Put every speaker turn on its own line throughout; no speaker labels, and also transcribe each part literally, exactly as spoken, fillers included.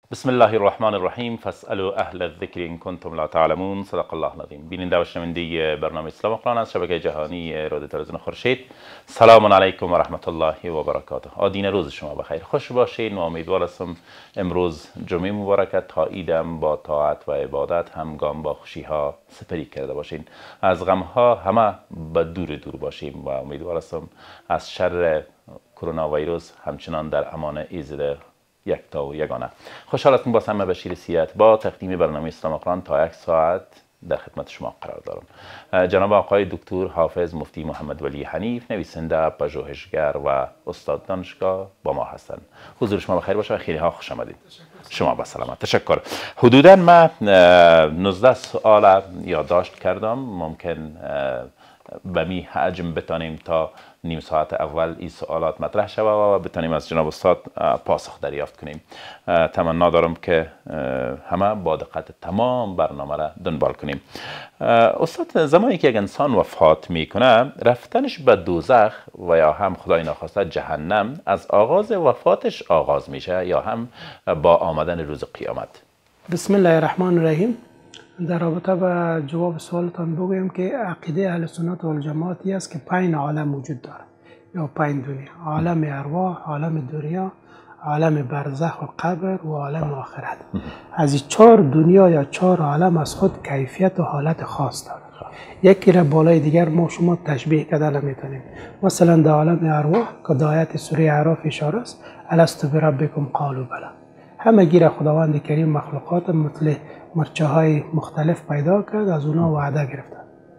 بسم الله الرحمن الرحیم. فاسألوا اهل الذکر ان کنتم لا تعلمون. صدق الله العظیم. بیننده و شنونده برنامه اسلام قرآن از شبکه جهانی رادیو تلویزیون خورشید، سلام علیکم و رحمت الله و برکاته. آدین روز شما بخیر، خوش باشین و امیدوار هستم امروز جمعه مبارکت تا عیدم با طاعت و عبادت همگام با خوشی ها سپری کرده باشین، از غم ها همه به دور دور باشیم و امیدوار هستم از شر کرونا ویروس همچنان در امان ایزد یک تا و یگانه. خوشحال هستم باز همه بشیر سیرت با تقدیم برنامه اسلام قرآن تا یک ساعت در خدمت شما قرار دارم. جناب آقای دکتر حافظ مفتی محمد ولی حنیف، نویسنده، پژوهشگر و استاد دانشگاه با ما هستند. حضور شما بخیر باشه و خیلی ها خوش آمدید. شما با سلامت. تشکر. حدودا من نوزده سوال یادداشت کردم، ممکن به می حجم بتانیم تا نیم ساعت اول این سوالات مطرح شود و بتانیم از جناب استاد پاسخ دریافت کنیم. تمنا دارم که همه با دقت تمام برنامه را دنبال کنیم. استاد، زمانی که یک انسان وفات میکنه، رفتنش به دوزخ و یا هم خدای ناخواسته جهنم از آغاز وفاتش آغاز میشه یا هم با آمدن روز قیامت؟
بسم الله الرحمن الرحیم. در رابطه با جواب سوالتان بگویم که عقیده اهل سنت و الجماعتی است که پنج عالم وجود داره یا پنج دنیا: عالم ارواح، عالم دنیا، عالم برزخ و قبر و عالم آخرت. از این چهار دنیا یا چهار عالم از خود کیفیت و حالت خاص داره. یکی را بالای دیگر ما شما تشبیه کردن نمیتونیم. مثلا در عالم ارواح که در آیت سوره اعراف اشاره است: الست بربکم قالوا بلی. همه گیر خداوند کریم مخلوقات مثل مرچه های مختلف پیدا کرد، از اونا وعده گرفتن.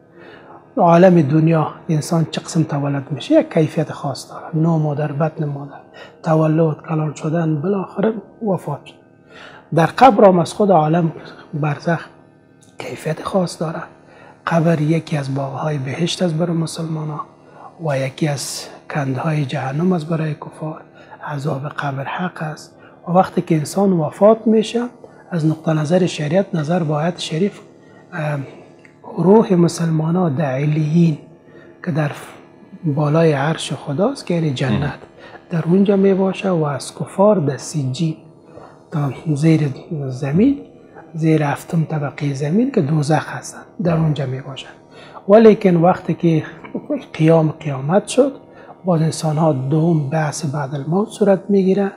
عالم دنیا انسان چه قسم تولد میشه؟ یک کیفیت خاص داره: نو مادر، بطن مادر، تولد، کلان شدن، بالاخره وفات. در قبر هم از خود عالم برزخ کیفیت خاص داره. قبر یکی از باغهای بهشت است برای مسلمانان و یکی از کندهای جهنم است برای کفار. عذاب قبر حق است و وقتی که انسان وفات میشه، از نقطه نظر شریعت، نظر با آیت شریف، روح مسلمانان در علیین که در بالای عرش خداست که یعنی جنت، در اونجا می باشه و از کفار در سجین تا زیر زمین، زیر هفتم طبقه زمین که دوزخ هستند، در اونجا می باشن. ولیکن وقتی که قیام قیامت شد، باز انسان ها دوم بعث بعد الموت صورت میگیره.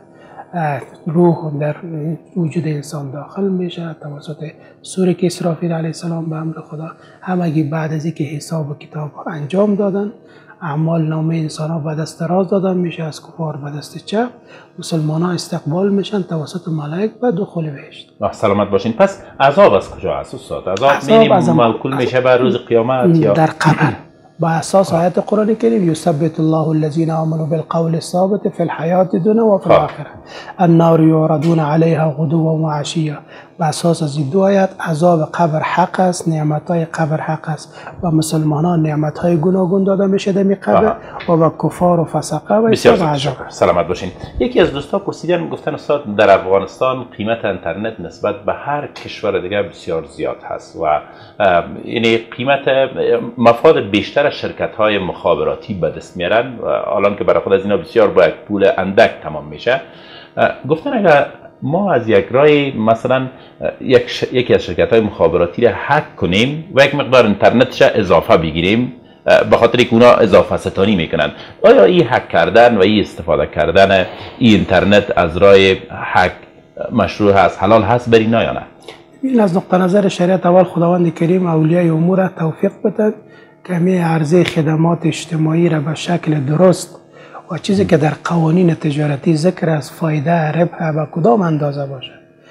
روح در وجود انسان داخل میشه توسط سوره که اسرافیل علیه السلام به امر خدا. همگی بعد از اینکه حساب و کتاب انجام دادن، اعمال نامه انسان ها به دست راست دادن میشه، از کفار به دست چپ، مسلمان ها استقبال میشن توسط ملائک و دخول بهشت.
سلامت باشین. پس عذاب از کجا هست استاد؟ عذاب موکول میشه به روز قیامت یا
در قبر؟ با اساس آیت قرآن کریم: یثبت الله الذین آمنوا بالقول الثابت فی الحیات الدنیا و فی الآخره النار یعرضون علیها غدوا و عشیا. با اساس از این دو آیت عذاب قبر حق است، نعمتهای قبر حق است و مسلمانان نعمتهای گوناگون داده میشه در می قبر و با کفار و فسقه و
بسیار سلامت باشین. یکی از دوستا پرسیدن، گفتن استاد در افغانستان قیمت اینترنت نسبت به هر کشور دیگه بسیار زیاد هست و یعنی قیمت مفاد بیشتر شرکت های مخابراتی به دست میارن و الان که برای خود از اینا بسیار با یک پول اندک تمام میشه. گفتن اگر ما از یک رای مثلا یک ش... یکی از شرکت های مخابراتی را هک کنیم و یک مقدار اینترنتش اضافه بگیریم، به خاطر که اونا اضافه ستانی میکنن، آیا این هک کردن و این استفاده کردن این اینترنت از رای هک مشروع هست، حلال هست بر اینا یا نه؟
این از نقطه نظر شریعت اول خداوند کریم اولیای امور توفیق بده که می عرضه خدمات اجتماعی را به شکل درست و چیزی که در قوانین تجارتی ذکر از فایده ربح به کدام اندازه باشه،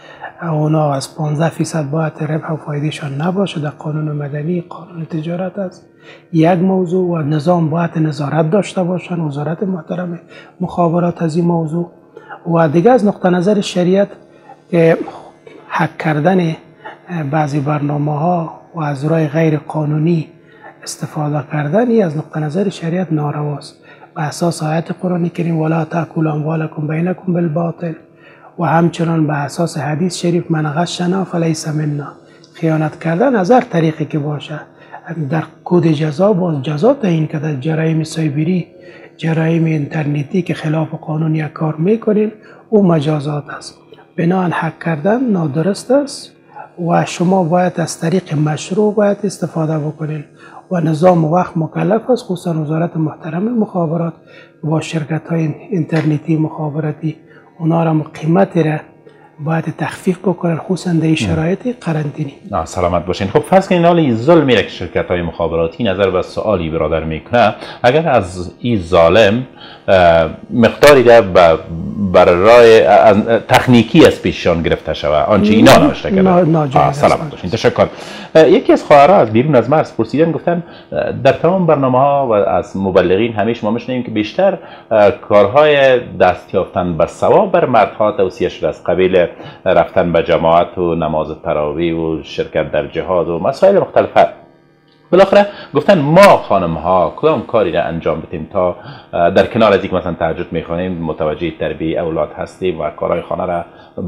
اونا از پانزده فیصد باید ربح و فایدهشان نباشه. در قانون مدنی، قانون تجارت است یک موضوع و نظام باید نظارت داشته باشن، وزارت محترم مخابرات از این موضوع. و دیگه از نقطه نظر شریعت که هک کردن بعضی برنامه ها و از راه غیر قانونی استفاده کردن، ای از نقطه نظر شریعت نارواست. به اساس آیت قرآن کریم: ولا تأکلوا اموالکم بینکم بالباطل، و همچنان به اساس حدیث شریف: من غشنا فلیس منا. خیانت کردن از هر طریقی که باشه در کد جزا باز جزا تعیین کرده. جرایم سایبری، جرایم اینترنتی که خلاف قانون یک کار میکنین، او مجازات است. بناهن حق کردن نادرست است و شما باید از طریق مشروع باید استفاده بکنید و نظام وقت مکلف است، خصوصا وزارت محترم مخابرات با شرکت های اینترنتی مخابراتی اونا را قیمتی را باید تخفیف بکنن، خصوصا در شرایط قرنطینی.
سلامت باشین. خب فرض کنین حالا این ظلمی را که شرکت های مخابراتی نظر به سوالی برادر میکنه، اگر از این ظالم مقداری را بر رای تکنیکی از پیششان گرفته شود آنچه اینا نوشته کردن. سلامت باشین. تشکر. یکی از خواهرها از بیرون از مرز پرسیدن، گفتن در تمام برنامه ها و از مبلغین همیشه ما میشنویم که بیشتر کارهای دست یافتن به ثواب بر مردها توصیه شده است، قبیل رفتن به جماعت و نماز تراویح و شرکت در جهاد و مسائل مختلفه. بالاخره گفتن ما خانم ها کدام کاری را انجام بدیم تا در کنار از اینکه مثلا تهجد میخوانیم متوجه تربیت اولاد هستیم و کارهای خانه را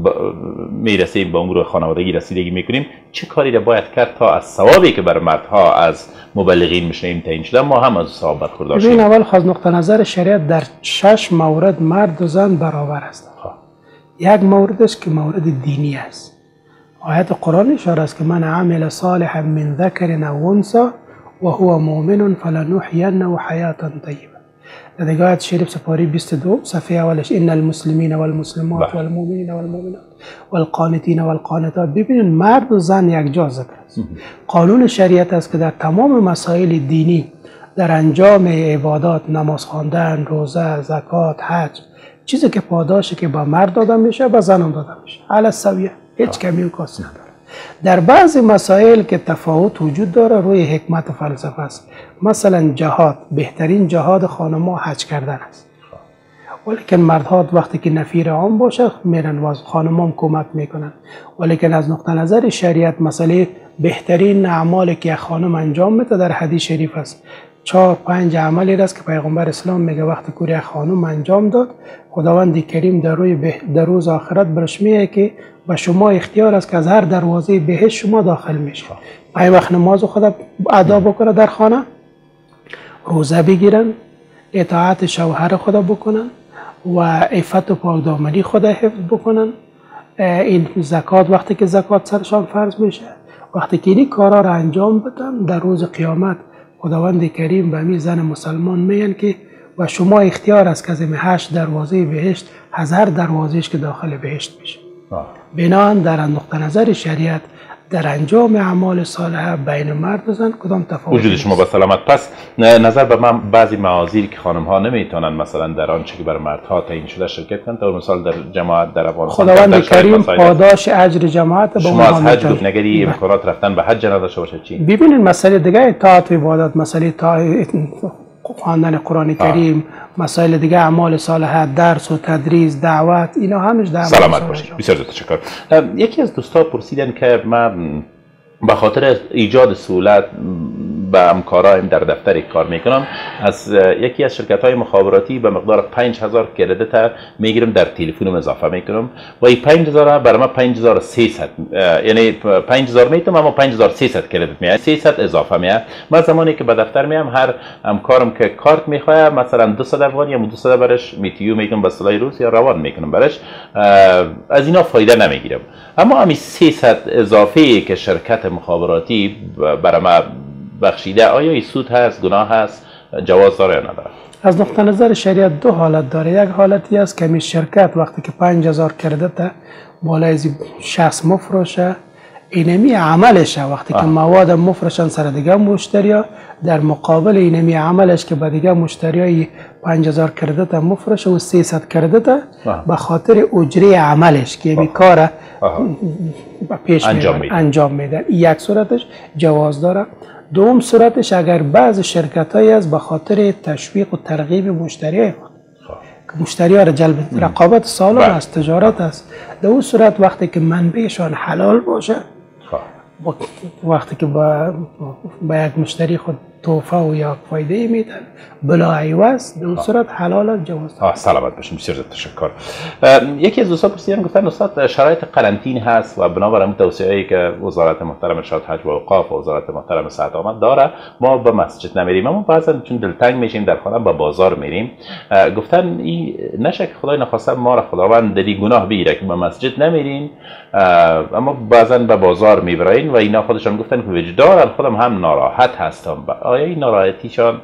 میرسیم، به امور خانوادگی رسیدگی میکنیم، چه کاری را باید کرد تا از ثوابی که بر مردها از مبلغین میشنیم تعیین شده ما هم از ثواب برخوردار شیم؟
اول خاص نقطه نظر شریعت در شش مورد مرد و زن برابر است. یک موردش که مورد دینی است. آیت قرآن اشاره است که من عمل صالحا من ذکر او انثی و هو مؤمن فلنحینه حیاتا طیبه. در دیگه آیت شریف سپاره بیست و دو صفحه اولش ان المسلمین والمسلمات والمؤمنین والمؤمنات والقانتین والقانتات. ببینید مرد و زن یک جا ذکر است. قانون شریعت است که در تمام مسائل دینی، در انجام عبادات، نماز خواندن، روزه، زکات، حج، چیزی که پاداشی که با مرد داده میشه به زن هم داده میشه علی السویه، هیچ کمی و کاسی نداره. در بعضی مسائل که تفاوت وجود داره روی حکمت و فلسفه است. مثلا جهاد، بهترین جهاد خانم‌ها حج کردن است، ولیکن مردها وقتی که نفیر عام باشه میرن و خانم‌ها کمک میکنن. ولیکن از نقطه نظر شریعت مسئله بهترین اعمالی که خانم انجام میده در حدیث شریف است. چهار پنج عملی است که پیغمبر اسلام میگه وقتی کوری خانم انجام داد، خداوند کریم در روی در روز آخرت برش میگه که با شما اختیار است که از هر دروازه بهشت شما داخل میشه. پای وقت نماز خدا ادا بکنه در خانه، روزه بگیرن، اطاعت شوهر خدا بکنن و عفت و پاکدامنی خدا حفظ بکنن. این زکات وقتی که زکات سرشان فرض میشه، وقتی که این کارا را انجام بدن، در روز قیامت خداوند کریم به می زن مسلمان میگن که و شما اختیار است که از این هشت دروازه بهشت از هر دروازهش که داخل بهشت میشه. بنابراین در نقطه نظر شریعت در انجام اعمال صالحه بین مرد و زن کدام تفاوت
وجود شما با سلامت. پس نظر به من بعضی معاذیری که خانم ها نمیتونن مثلا در آنچه که بر مردها تعیین شده شرکت کنند، تا مثال در جماعت در افغانستان
خداوند کریم پاداش اجر جماعت به
شما از حج گفتنگری امکانات رفتن به حج نداشته باشه چی؟
ببینید مسئله دیگه اطاعت و عبادت، مسئله خواندن قرآن کریم، مسائل دیگه اعمال صالحه، درس و تدریس، دعوت، اینا همش در
سلامت باشید. بسیار تشکر. یکی از دوستان پرسیدن که من به خاطر ایجاد سهولت به همکارایم در دفتری کار میکنم، از یکی از شرکت های مخابراتی به مقدار پنج هزار کردیت میگیرم در تلفنم اضافه میکنم و این پنج هزار برای من پنج هزار و سیصد، یعنی پنج هزار میتونم اما پنج هزار و سیصد کردیت میاد، سیصد اضافه میاد. من زمانی که به دفتر میام هر همکارم که کارت میخواد مثلا دویست افغانی یا دویست برش میتیو میگم به اصطلاح روس یا روان میکنم برش، از اینا فایده نمیگیرم. اما همین سیصد اضافه که شرکت مخابراتی برای ما بخشیده، آیا این سود هست، گناه هست، جواز داره یا نداره؟
از نقطه نظر شریعت دو حالت داره. یک حالتی است که می شرکت وقتی که پنج هزار کردیت بالای از شخص مفروشه، اینمی عملشه، وقتی آه. که مواد مفروشن سر دیگه مشتریا، در مقابل اینمی عملش که به دیگه مشتریای پنج هزار کردیت مفروشه و سیصد کردیت به خاطر اجره عملش که بی کار پیش انجام میده. انجام میده. یک صورتش جواز داره. دوم صورتش اگر بعض شرکت هایی از به خاطر تشویق و ترغیب مشتری که مشتری ها را جلب رقابت سالم است، تجارت است، در اون صورت وقتی که منبعشان حلال باشه، وقتی که با, با یک مشتری خود توفه و یا فایده میدن بلا عوض، در صورت حلال جواز داره.
سلامت باشین، بسیار شکر. یکی از دوستان پرسیدن گفتن استاد شرایط قرنطینه هست و بنابراین توصیه‌ای که وزارت محترم ارشاد حج و اوقاف و وزارت محترم صحت آمد داره ما به مسجد نمیریم، اما بعضا چون دلتنگ میشیم در خانه به بازار میریم. گفتن این نشه که خدای نخواسته ما را خداوند دلی گناه بگیره که به مسجد نمیرین اما بعضا به بازار میبرین و اینا خودشان گفتن که وجدان خودم هم ناراحت هستم. آیا این ناراحتیشان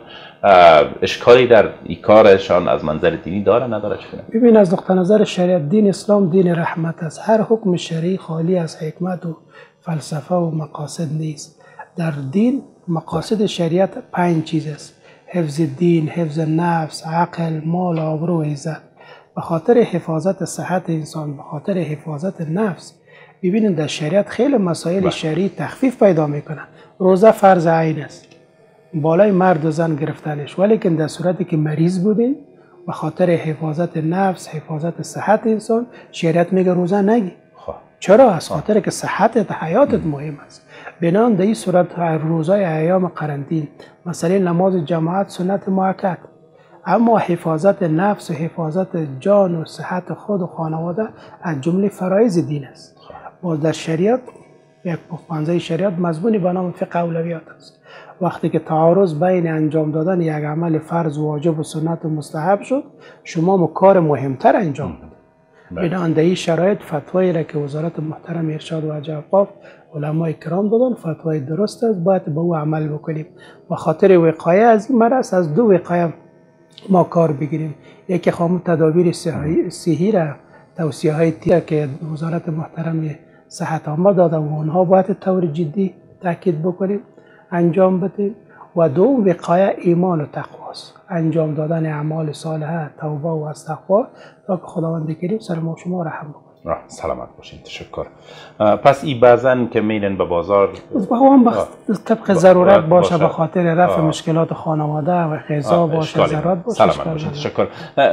اشکالی در این کارشان از منظر دینی داره نداره؟ چه
ببین از نقطه نظر شریعت دین اسلام دین رحمت است. هر حکم شرعی خالی از حکمت و فلسفه و مقاصد نیست. در دین مقاصد شریعت پنج چیز است: حفظ دین، حفظ نفس، عقل، مال، آبرو و عزت. به خاطر حفاظت صحت انسان، به خاطر حفاظت نفس، ببینید در شریعت خیلی مسائل شرعی تخفیف پیدا میکنن. روزه فرض عین است، بالای مرد و زن گرفتنش، ولی که در صورتی که مریض بودین به خاطر حفاظت نفس، حفاظت صحت انسان، شریعت میگه روزه نگی. چرا؟ از خاطر که صحتت، حیاتت مهم است. بنان در این صورت روزای ایام قرنطین مثلا نماز جماعت سنت مؤکد، اما حفاظت نفس و حفاظت جان و صحت خود و خانواده از جمله فرایض دین است. باز در شریعت یک پنجه شریعت مضمونی به نام فقه اولویات است. وقتی که تعارض بین انجام دادن یک عمل فرض و واجب و سنت و مستحب شد، شما کار مهمتر انجام بدید. بنابراین در این شرایط فتوایی را که وزارت محترم ارشاد و حج و اوقاف علمای کرام دادن فتوای درست است، باید به او عمل بکنیم. به خاطر وقایه از این مرض از دو وقایه ما کار بگیریم. یکی خام تدابیر صحی را، توصیه های تیره که وزارت محترم صحت عامه داده و اونها باید طور جدی تاکید بکنیم انجام بدیم. و دوم وقایه ایمان و تقوا است، انجام دادن اعمال صالحه، توبه و استغفار تا که خداوند کریم سر ما شما رحم بکنه.
سلامت باشین، تشکر. پس این بعضن که میرن به بازار
هم طبق ضرورت باشه، به خاطر رفع مشکلات خانواده و غذا باشه، ضرورت باشه.
سلامت باشین، تشکر.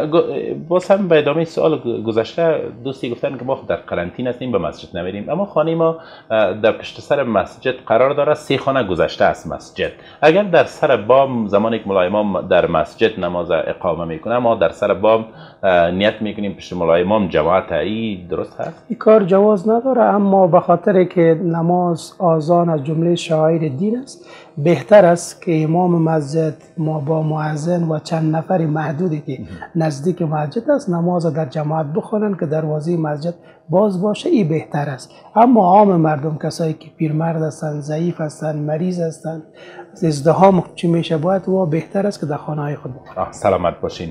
باز هم به ادامه سوال گذشته دوستی گفتن که ما در قرنطینه هستیم به مسجد نمیریم، اما خانه ما در پشت سر مسجد قرار داره، سه خانه گذشته از مسجد. اگر در سر بام زمانی که مولای امام در مسجد نماز اقامه میکنه ما در سر بام نیت میکنیم پشت مولای امام جماعت، ای درست هست؟
این کار جواز نداره، اما به خاطر که نماز آذان از جمله شعائر دین است، بهتر است که امام مسجد ما با مؤذن و چند نفر محدودی که نزدیک مسجد است نماز در جماعت بخونن که دروازه مسجد باز باشه، این بهتر است. اما عام مردم، کسایی که پیرمرد هستند، ضعیف هستند، مریض هستند، ازدحام چی میشه، باید و بهتر است که در خانه های خود بخونن.
سلامت باشین.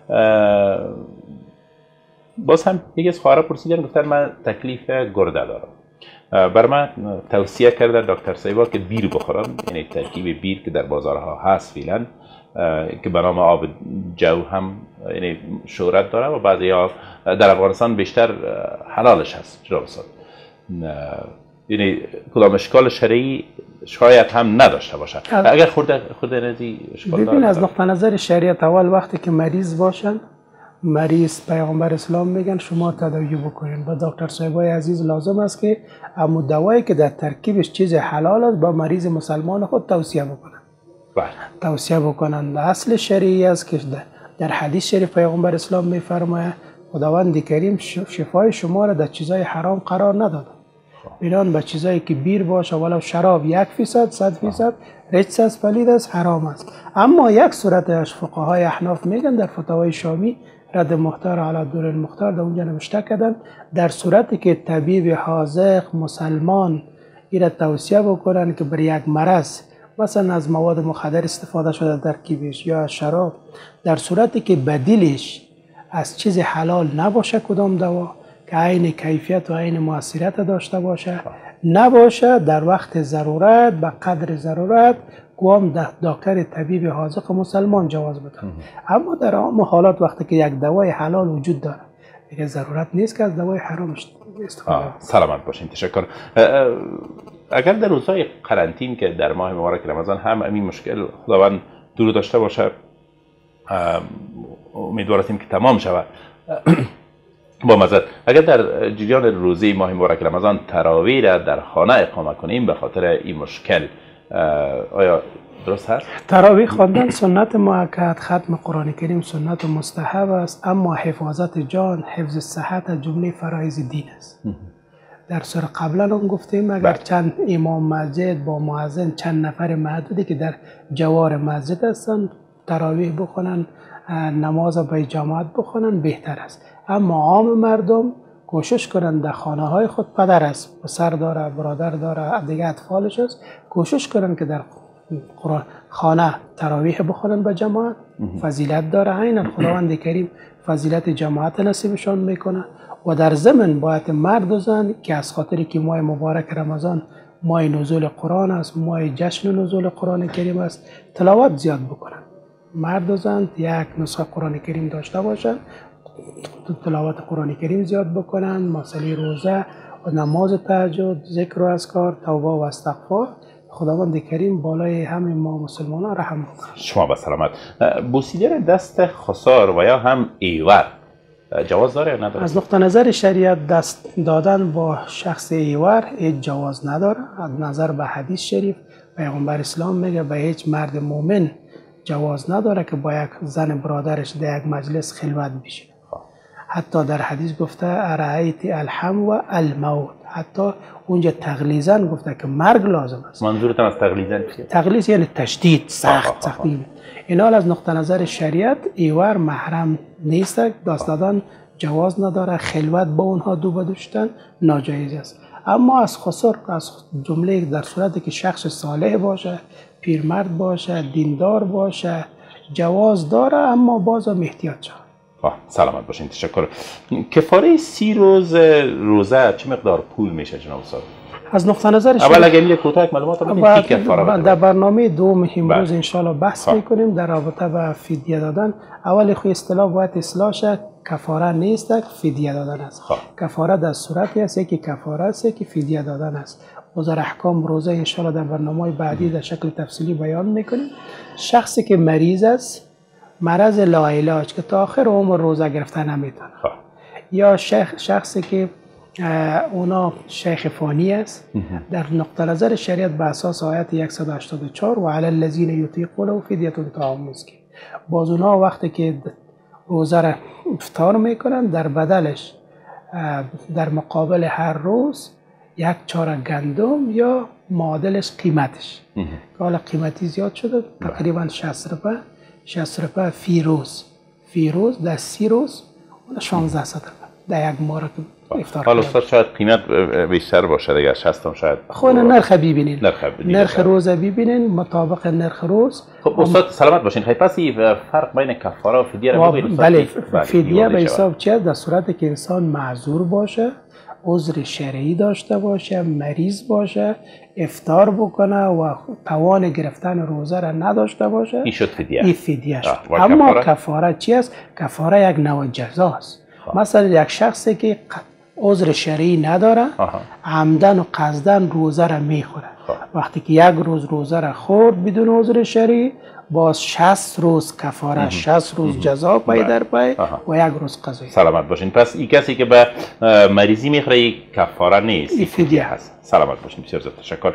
باز هم یکی از خواهرها پرسیدن گفتن من تکلیف گرده دارم، بر من توصیه کرده دکتر صاحبا که بیر بخورم، یعنی ترکیب بیر که در بازارها هست فعلا که به نام آب جو هم یعنی شهرت داره و بعضی ها در افغانستان بیشتر حلالش هست. چرا بساد یعنی کدام اشکال شرعی شاید هم نداشته باشه اگر خورده خورده نزی اشکال داره؟
ببین از نقطه نظر شریعت اول وقتی که مریض باشن، مریض پیامبر اسلام میگن شما تداوی بکنین. با دکتر صاحبای عزیز لازم است که امو دوایی که در ترکیبش چیز حلال است با مریض مسلمان خود توصیه بکنن.
بله. توصیه
بکنن. اصل شرعی است که در حدیث شریف پیامبر اسلام میفرماید خداوند کریم شفای شما را در چیزای حرام قرار نداده. بنان به چیزایی که بیر باشه ولو شراب یک فیصد، صد فیصد رجس است، پلید است، حرام است. اما یک صورت از فقهای احناف میگن در فتاوای شامی رد مختار علی دور المختار در اونجا نوشته کردن در صورتی که طبیب حاذق مسلمان ایره توصیه بکنن که بر یک مرض مثلا از مواد مخدر استفاده شده در ترکیبش یا شراب، در صورتی که بدیلش از چیز حلال نباشه کدام دوا که عین کیفیت و عین مؤثریت داشته باشه نباشه، در وقت ضرورت به قدر ضرورت قوام دکتر طبیب حاذق مسلمان جواز بده. اما در عام حالات وقتی که یک دوای حلال وجود داره دیگه ضرورت نیست که از دوای حرام استفاده کنید.
سلامت باشین، تشکر. اگر در روزهای قرنطین که در ماه مبارک رمضان هم این مشکل خداوند دور داشته باشه، امیدوار هستیم که تمام شود با مزد، اگر در جریان روزه ماه مبارک رمضان تراویح را در خانه اقامه کنیم به خاطر این مشکل، آیا درست هست؟
تراویح خواندن سنت مؤکد، ختم قرآن کریم سنت و مستحب است، اما حفاظت جان، حفظ صحت از جمله فرایض دین است. در سور قبلا هم گفتیم اگر چند امام مسجد با مؤذن چند نفر محدودی که در جوار مسجد هستند تراویح بخونن، نماز به جماعت بخونن بهتر است. اما عام مردم کوشش کنند در خانه های خود، پدر است، پسر داره، برادر داره، دیگه اطفالش است، کوشش کنند که در خانه تراویح بخونن به جماعت. فضیلت داره، عین خداوند کریم فضیلت جماعت نصیبشان میکنه. و در ضمن باید مرد و زن که از خاطری که ماه مبارک رمضان ماه نزول قرآن است، ماه جشن نزول قرآن کریم است، تلاوت زیاد بکنن. مرد و زن یک نسخه قرآن کریم داشته باشن، تلاوت قرآن کریم زیاد بکنن، مسئله روزه و نماز تهجد، ذکر و اذکار، توبه و استغفار. خداوند کریم بالای همه ما مسلمانان رحم کنه.
شما به سلامت. بوسیدن دست خسار و یا هم ایور جواز داره یا نداره؟
از نقطه نظر شریعت دست دادن با شخص ایور هیچ جواز نداره. از نظر به حدیث شریف پیغمبر اسلام میگه به هیچ مرد مومن جواز نداره که با یک زن برادرش در یک مجلس خلوت بشه. حتی در حدیث گفته ارایت الحم و الموت، حتی اونجا تغلیظاً گفته که مرگ لازم است.
منظورتون از تغلیظاً چیه؟
تغلیظ یعنی تشدید، سخت سختی. این حال از نقطه نظر شریعت ایور محرم نیست، دست دادن جواز نداره، خلوت با اونها دو بدوشتن ناجایز است. اما از خسر، از جمله در صورتی که شخص صالح باشه، پیرمرد باشه، دیندار باشه، جواز داره، اما باز هم احتیاط شد.
سلامت باشین. تشکر. کفاره سی روز روزه چه مقدار پول میشه جناب استاد؟
از نقطه نظر
اول اگر یک کوتاه معلومات بدید کی کفاره
در برنامه دوم امروز ان شاء الله بحث میکنیم در رابطه با فدیه دادن. اول خو اصطلاح باید اصلاح شه، کفاره نیست، فدیه دادن است. کفاره در صورتی است که کفاره است که فدیه دادن است. وزار احکام روزه ان شاء الله در برنامه بعدی در شکل تفصیلی بیان میکنیم. شخصی که مریض است، مرض لاعلاج که تا آخر عمر روزه گرفته نمیتونه، یا شخص شخصی که اونا شیخ فانی است، در نقطه نظر شریعت به اساس آیت صد و هشتاد و چهار و علی الذین یطیقونه فدیه طعام مسکین، باز اونا وقتی که روزه را افطار میکنن در بدلش در مقابل هر روز یک چارک گندم یا معادلش قیمتش که حالا قیمتی زیاد شده تقریبا شصت روپه شصت روپه فی روز، فی روز در سی روز شانزده صد روپه در یک ماه افطار.
حالا استاد شاید قیمت بیشتر باشه دیگه، شصت هم شاید.
خب نرخ ببینین،
نرخ ببینین،
نرخ روز ببینین مطابق نرخ روز.
خب استاد سلامت باشین. خیلی پس فرق بین کفاره و فدیه رو بگید.
بله، فدیه به حساب چیه؟ در صورتی که انسان معذور باشه، عذر شرعی داشته باشه، مریض باشه، افطار بکنه و توان گرفتن روزه را نداشته باشه،
این شد فدیه.
این فدیه شد. اما کفاره, کفاره چی است؟ کفاره یک نوع جزا است. مثلا یک شخصی که عذر شرعی نداره، عمدن و قصدن روزه را میخوره، وقتی که یک روز روزه را خورد بدون عذر شرعی، باز شصت روز کفاره، شصت روز جزا پای در پای و یک روز قضایی.
سلامت باشین. پس این کسی که به مریضی میخوره کفاره نیست،
این فدیه هست.
سلامت باشین. بسیار زیاد تشکر.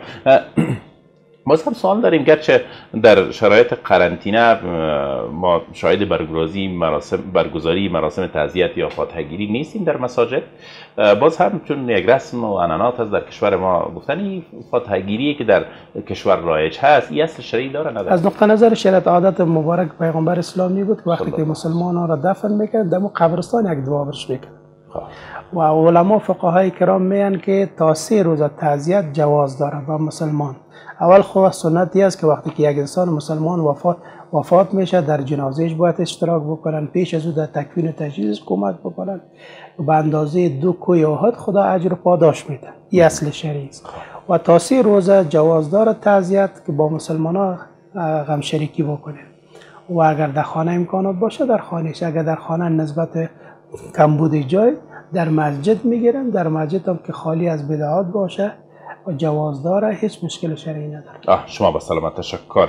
باز هم سوال داریم، گرچه در شرایط قرنطینه ما شاهد برگزاری مراسم برگزاری مراسم تعزیت یا فاتحه‌گیری نیستیم در مساجد، باز هم چون یک رسم و عنعنات هست در کشور ما، گفتن این فاتحه‌گیری که در کشور رایج هست این اصل شرعی داره نداره؟
از نقطه نظر شریعت عادت مبارک پیغمبر اسلامی بود که وقتی که مسلمانان را دفن میکرد در قبرستان یک دعا برش میکرد و علما فقهای کرام میگن که تا سه روز تعزیت جواز داره با مسلمان. اول خو سنتی است که وقتی که یک انسان مسلمان وفات وفات میشه در جنازهش باید اشتراک بکنن، پیش از او در تکفین و تجهیزش کمک بکنن، به اندازه دو کوی احد خدا اجر و پاداش میده. این اصل شرعی است. و تا سه روز جواز داره تعزیت که با مسلمانان غم شریکی بکنه و اگر در خانه امکانات باشه در خانهش، اگر در خانه نسبت کمبود جای در مسجد میگیرن، در مسجد هم که خالی از بدعات باشه و جواز داره، هیچ مشکل شرعی نداره.
آه شما با سلامت. تشکر.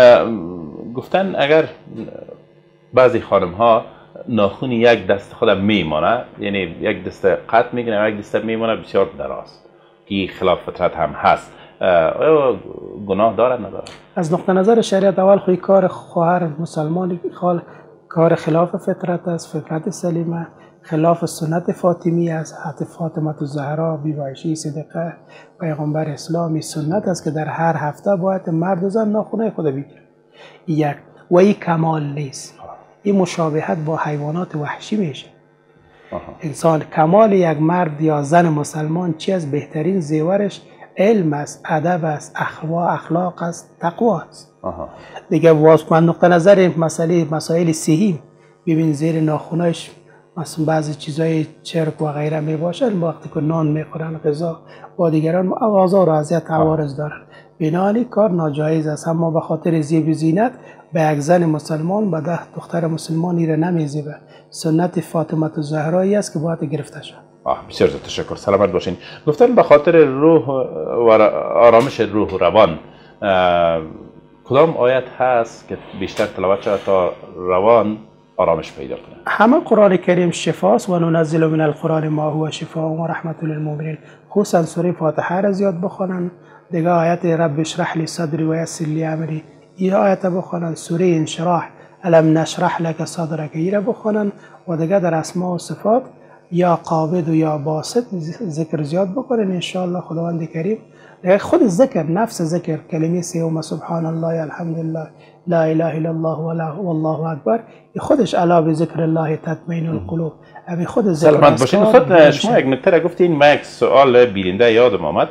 گفتن اگر بعضی خانم ها ناخون یک دست خودم میمانه، یعنی یک دست قطع میکنه و یک دست میمانه بسیار دراز، که خلاف فطرت هم هست، آیا گناه دارد ندارد؟
از نقطه نظر شریعت اول خوی کار خواهر مسلمانی خال کار خلاف فطرت است، فطرت سلیمه، خلاف سنت فاطمی است. حتی فاطمه الزهرا بی‌عایشه صدیقه پیغمبر اسلامی سنت است که در هر هفته باید مرد و زن ناخنه خود بگیره. یک و این کمال نیست، این مشابهت با حیوانات وحشی میشه. آها. انسان کمال یک مرد یا زن مسلمان چی از بهترین زیورش علم است، ادب است، اخلاق اخلاق است، تقوا است. آها. دیگه واس من نقطه نظر مسئله مسائل صحی ببین زیر ناخونش مثلا بعضی چیزای چرک و غیره می باشن، وقتی که نان میخورن غذا با دیگران آزار و اذیت عوارض دارن، بنابراین کار ناجایز است. اما به خاطر زیب و زینت به یک زن مسلمان به ده دختر مسلمانی را نمیزیبه. سنت فاطمه الزهرایی است که باید گرفته شد.
آه بسیار زیاد تشکر، سلامت باشین. گفتن به خاطر روح و آرامش روح و روان کدام آیت هست که بیشتر تلاوت شود تا روان آرامش پیدا کنه؟
همه قرآن کریم شفاست و ننزل من القرآن ما هو شفاء و رحمت للمؤمنین. خصوصا سوره فاتحه را زیاد بخونن. دیگه آیت رب اشرح لی صدری و یسر لی امری این آیت بخونن. سوره انشراح الم نشرح لك صدرک این را بخونن. و دیگه در اسماء و صفات یا قابض و یا باسط ذکر زیاد بکنن ان شاء الله خداوند کریم. خود ذکر نفس ذکر کلمه سیوم سبحان الله الحمدلله لا اله الا الله والله اکبر خودش علاوه ذکر الله تطمئن القلوب. همین خود ذکر.
سلامت باشین. خود شما یک نکته را گفتین، من یک سوال بیننده یادم آمد.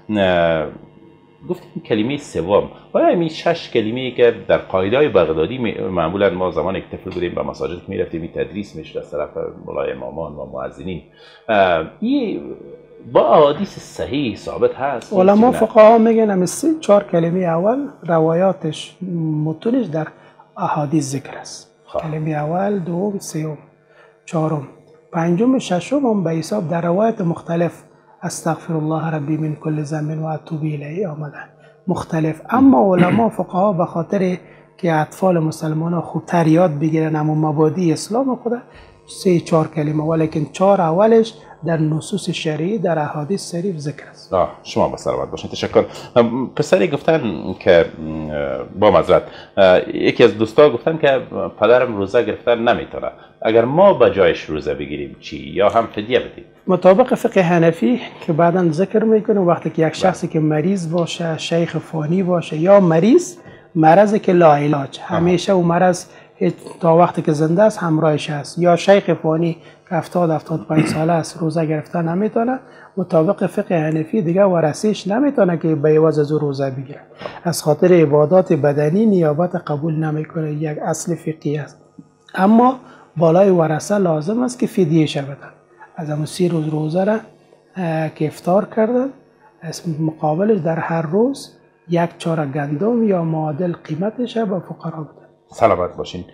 گفتیم کلمه سوم، آیا این شش کلمه‌ای که در قاعده بغدادی معمولا ما زمان یک طفل بودیم به مساجد که میرفتیم تدریس میشد از طرف مولای امامان و مؤذنین، این با احادیث صحیح ثابت هست؟
علما فقها میگن همین سه چهار کلمه اول روایاتش متونش در احادیث ذکر است. کلمه اول، دوم، سوم، چهارم، پنجم، ششم هم به حساب در روایت مختلف استغفر الله ربی من کل ذنب و اتوب الیه آمده مختلف. اما علما فقها به خاطر که اطفال مسلمان ها خوبتر یاد بگیرن اما مبادی اسلام خود سه چهار کلمه، ولیکن چهار اولش در نصوص شرعی در احادیث شریف ذکر است.
آه شما با سلامت باشین. تشکر. پسری گفتن که با معذرت یکی از دوستا گفتن که پدرم روزه گرفتن نمیتونه، اگر ما به جایش روزه بگیریم چی یا هم فدیه بدیم؟
مطابق فقه حنفی که بعداً ذکر میکنه وقتی که یک شخصی که مریض باشه، شیخ فانی باشه یا مریض مرضی که لا علاج همیشه و مرض تا وقتی که زنده است همراهش است، یا شیخ فانی که هفتاد هفتاد و پنج ساله است روزه گرفتن نمیتونه، مطابق فقه حنفی دیگه ورثه‌اش نمیتونه که به عوض از روزه بگیره. از خاطر عبادات بدنی نیابت قبول نمیکنه، یک اصل فقهی است. اما بالای ورثه لازم است که فدیه شود. از همون سی روز روزه را که افطار کردن مقابلش در هر روز یک چهار گندم یا معادل قیمتش به فقرا بده.
سلامت باشین.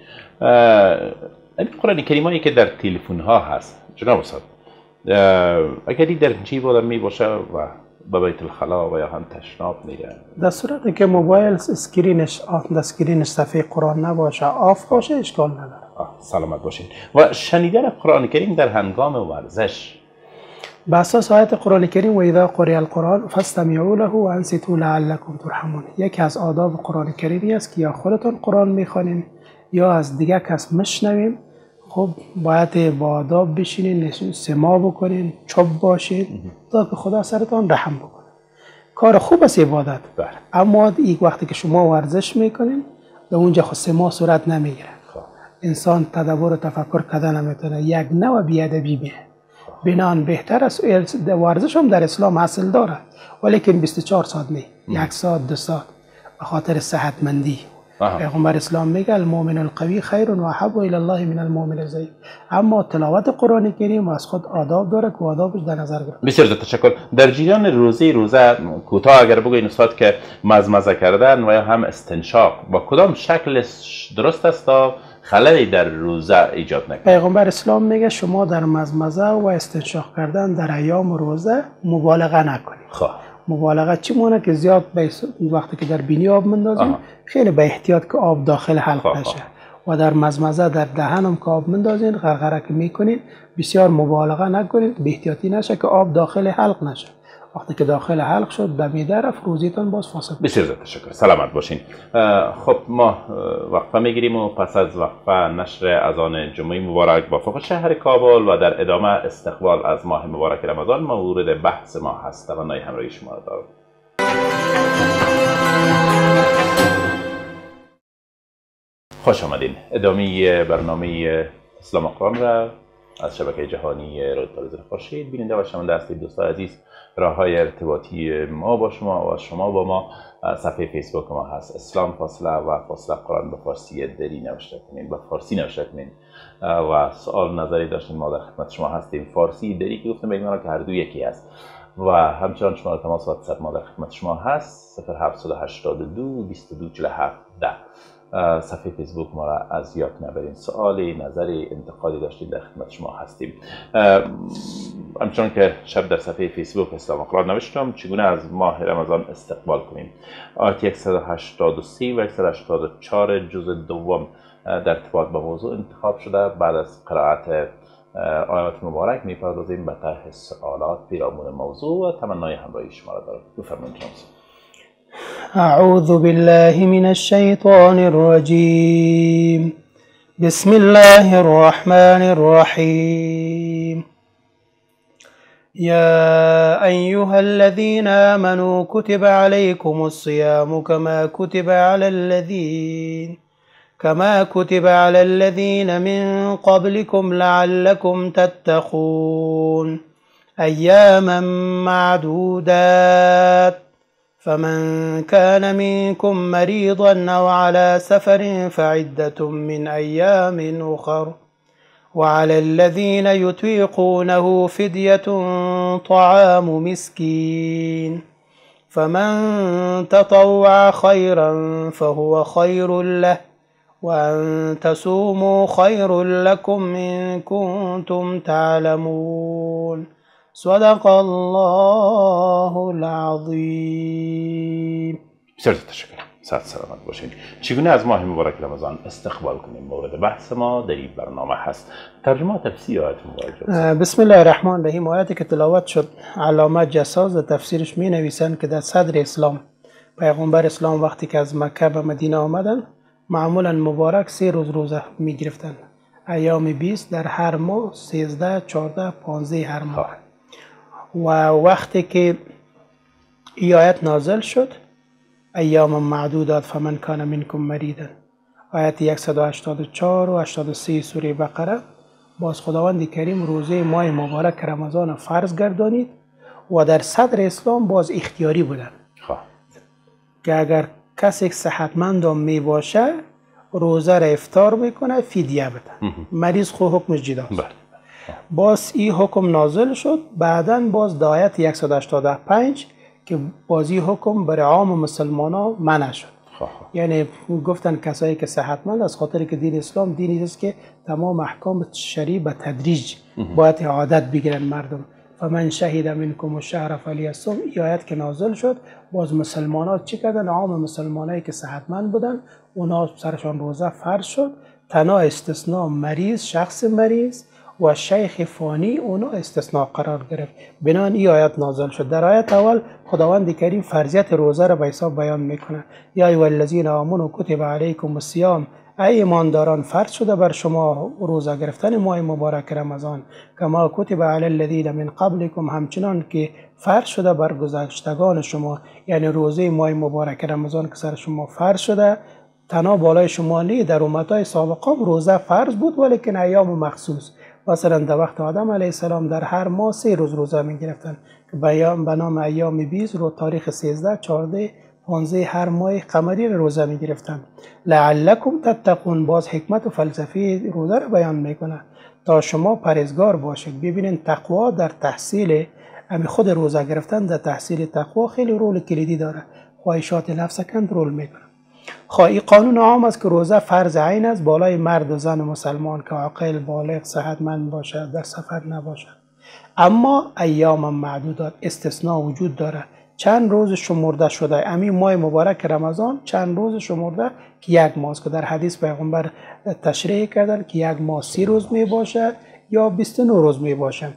این قرآن کریمایی که در تلفن ها هست جناب استاد، اگر در چی بودن می باشه و به بیت الخلا و یا هم تشناب میره، در
صورتی که موبایل اسکرینش آف اسکرینش صفحه قرآن نباشه آف باشه اشکال نداره.
سلامت باشین. و شنیدن قرآن کریم در هنگام ورزش
به اساس آیت قرآن کریم و اذا قرئ القرآن فاستمعوا له و انصتوا لعلکم ترحمون، یکی از آداب قرآن کریمی است که یا خودتون قرآن میخوانین یا از دیگه کس مشنوین. خب باید با آداب بشینین، سماع بکنین، چوب باشین تا که خدا سرتان رحم بکنه. کار خوب است عبادت، اما این وقتی که شما ورزش میکنین در اونجا خود سماع صورت نمیگیره. انسان تدبر و تفکر کردن نمیتونه، یک نوع بیادبی میه. بنان بهتر است ورزش هم در اسلام اصل داره، ولیکن بیست و چهار ساعت نه، یک ساعت دو ساعت به خاطر صحتمندی. پیغمبر اسلام میگه المؤمن القوی خیر و احب الی الله من المؤمن الضعیف. اما تلاوت قرآن کریم از خود آداب داره که آدابش در نظر گرفته.
بسیار تشکر. در جریان روزه روزه کوتاه اگر بگوین استاد که مزمزه کردن و یا هم استنشاق با کدام شکل درست است تا خللی در روزه ایجاد نکنه؟
پیغمبر اسلام میگه شما در مزمزه و استنشاق کردن در ایام روزه مبالغه نکنید. خب مبالغه چی مونه که زیاد به وقتی که در بینی آب مندازیم خیلی به احتیاط که آب داخل حلق نشه و در مزمزه در دهنم که آب مندازین غرغره که میکنین بسیار مبالغه نکنید، به احتیاطی نشه که آب داخل حلق نشه. وقتی که داخل حلق شد به معده رفت، روزیتان باز فاسد.
بسیار زیاد تشکر، سلامت باشین. خب ما وقفه میگیریم و پس از وقفه نشر اذان جمعه مبارک با فوق شهر کابل و در ادامه استقبال از ماه مبارک رمضان مورد بحث ما هست. تمنای همراهی شما را دارم. خوش آمدین. ادامه برنامه اسلام قرآن را از شبکه جهانی رادیو تلویزیون خورشید بیننده و شنونده هستید. دوستان عزیز، راه‌های ارتباطی ما با شما و شما با ما صفحه فیسبوک ما هست، اسلام فاصله و فاصله قرآن به فارسی دری نوشته کنین، به فارسی نوشته کنین و سوال نظری داشتین ما در خدمت شما هستیم. فارسی دری که گفتم بگم که هر دو یکی است و همچنان شماره تماس واتساپ ما در خدمت شما هست صفر هفت هشت دو بیست و دو چهل و هفت ده. صفحه فیسبوک ما را از یاد نبرین. سوالی، نظری، انتقادی داشتید در خدمت شما هستیم. همچنان که شب در صفحه فیسبوک اسلام قرآن نوشتم چگونه از ماه رمضان استقبال کنیم. آیت صد و هشتاد و سه و صد و هشتاد و چهار جزء دوم در ارتباط با موضوع انتخاب شده. بعد از قرائت آیات مبارک میپردازیم به طرح سوالات پیرامون موضوع و تمنای همراهی شما را دارم. بفرمایید جناب.
أعوذ بالله من الشيطان الرجيم. بسم الله الرحمن الرحيم. يا أيها الذين آمنوا كتب عليكم الصيام كما كتب على الذين كما كتب على الذين من قبلكم لعلكم تتقون أياما معدودات فمن كان منكم مريضا أو على سفر فعدة من أيام أخر وعلى الذين يطيقونه فدية طعام مسكين فمن تطوع خيرا فهو خير له وأن تصوموا خير لكم إن كنتم تعلمون صدق الله العظیم.
بسیار تشکر. صد سلامت باشین. چگونه از ماه مبارک رمضان استقبال کنیم مورد بحث ما در این برنامه هست. ترجمه و تفسیر آیت مبارک.
بسم الله الرحمن الرحیم. آیاتی که تلاوت شد علامه جساس در تفسیرش می نویسند که در صدر اسلام پیغمبر اسلام وقتی که از مکه به مدینه آمدن معمولا مبارک سه روز روزه می گرفتن. ایام بیست در هر ماه، سیزده، چهارده، پانزده هر ماه. و وقتی که این آیت نازل شد ایام معدودات فمن کان منکم مریضا، آیت صد و هشتاد و چهار و هشتاد و سه سوره بقره، باز خداوند کریم روزه ماه مبارک رمضان فرض گردانید و در صدر اسلام باز اختیاری بودن که اگر کسی صحتمند می باشه روزه را افطار میکنه، فدیه بده. مریض خو حکمش جداست. باز این حکم نازل شد. بعداً باز آیت صد و هشتاد و پنج که بازی حکم برای عام مسلمان ها منع شد. یعنی گفتن کسایی که صحتمند، از خاطر که دین اسلام دینی است که تمام احکام شرعی به تدریج باید عادت بگیرن مردم. فمن شهید منکم الشهر فلیصم. این آیت که نازل شد باز مسلمان ها چی کردن؟ عام مسلمان هایی که صحتمند بودن اونا سرشان روزه فرض شد. تنها استثناء مریض، شخص مریض و شیخ فانی اونا استثناء قرار گرفت. بنان این آیت نازل شد. در آیت اول خداوند کریم فرضیت روزه را به حساب بیان میکنه. یا ایها الذین آمنوا کتب علیکم الصیام، ای ایمانداران فرض شده بر شما روزه گرفتن ماه مبارک رمضان، کما کتب علی الذین من قبلکم، همچنان که فرض شده بر گذشتگان شما. یعنی روزه ماه مبارک رمضان که سر شما فرض شده تنها بالای شما نه، در امتهای سابقه روزه فرض بود ولیکن ایام مخصوص. مثلا در وقت آدم علیه السلام در هر ماه سه روز روزه می گرفتن که به نام ایام بیست رو تاریخ سیزده، چهارده، پانزده هر ماه قمری روزه می گرفتن. لعلکم تتقون، باز حکمت و فلسفه روزه رو بیان میکنه تا شما پرهیزگار باشید. ببینین تقوا در تحصیل امی خود روزه گرفتن در تحصیل تقوا خیلی رول کلیدی داره. خواهشات نفس کنترل میکنه. خواهی قانون عام است که روزه فرض عین است بالای مرد و زن مسلمان که عاقل، بالغ، صحتمند باشد، در سفر نباشد. اما ایام معدودات استثناء وجود داره. چند روز شمرده شده. امی ماه مبارک رمضان چند روز شمرده که یک ماه است که در حدیث پیغمبر تشریح کردن که یک ماه سی روز می باشه یا بیست و نه روز می باشه.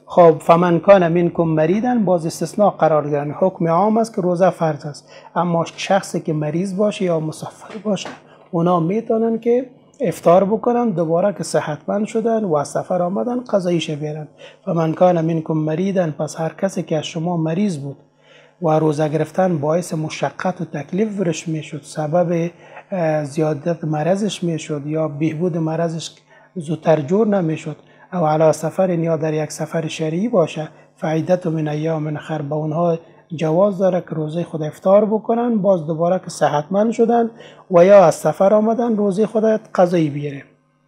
خب فمن کان منکم مریضا باز استثناء قرار گرفت. حکم عام است که روزه فرض است، اما شخصی که مریض باشه یا مسافر باشه اونا میتونن که افطار بکنن، دوباره که صحتمند شدن و از سفر آمدن قضاییش بیارن. فمن کان منکم مریضا، پس هر کسی که از شما مریض بود و روزه گرفتن باعث مشقت و تکلیف برش میشد، سبب زیادت مرضش میشد یا بهبود مرضش زودتر جور نمیشد، او علی سفر یا در یک سفر شرعی باشه، فعیدت من ایام اخر، به اونها جواز داره که روزه خود افطار بکنن، باز دوباره که صحتمند شدن و یا از سفر آمدن روزه خود قضایی بیاره.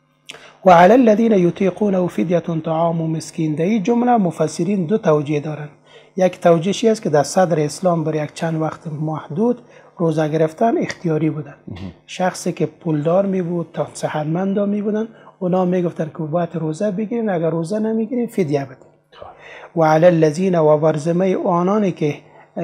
و علی الذین یطیقونه فدیه طعام مسکین. در این جمله مفسرین دو توجیه دارن. یک توجیهی است که در صدر اسلام برای یک چند وقت محدود روزه گرفتن اختیاری بودن. شخصی که پولدار می بود تا صحتمند می بودن اونا می گفتن که باید روزه بگیرین، اگر روزه نمیگیرین فدیه بدین. و علی الذین و برزمه آنانی که